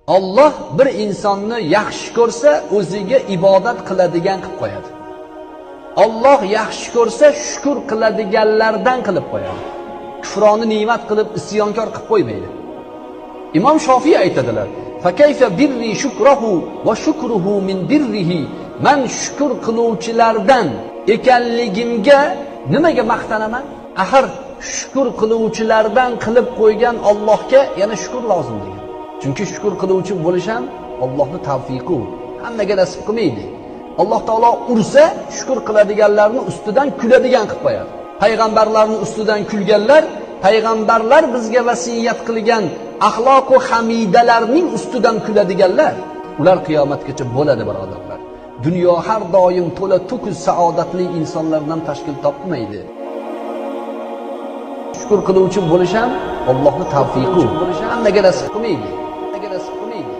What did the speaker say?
Alloh bir insonni yaxshi ko'rsa, o'ziga ibodat qiladigan qilib qo'yadi. Alloh yaxshi ko'rsa, shukr qiladiganlardan qilib qo'yadi. Kufroni ne'mat qilib isyonkor qilib qo'ymaydi. Imom Shofiy aytadilar: "Fa kayfa birri shukruhu va shukruhu min birrihi." Men shukr qiluvchilardan ekanligimga nimaga maqtanaman? Axir shukr qiluvchilardan qilib qo'ygan Allohga yana shukr lozim degan. Chunki shukr qiluvchi bo'lish ham Allohning tavfiqi. Hammaga nasib qilmaydi. Alloh taolo ursa, shukr qiladiganlarning ustidan kuladigan qilib qo'yadi. Payg'ambarlarning ustidan kulganlar, payg'ambarlar bizga vasiyat qilgan axloq va hamidalarning ustidan kuladiganlar, ular qiyomatgacha bo'ladi, birodarlar. Dunyo har doim to'la to'kis saodatli insonlardan tashkil topmaydi. Shukr qiluvchi bo'lish ham Allohning tavfiqi. Hammaga nasib qilmaydi.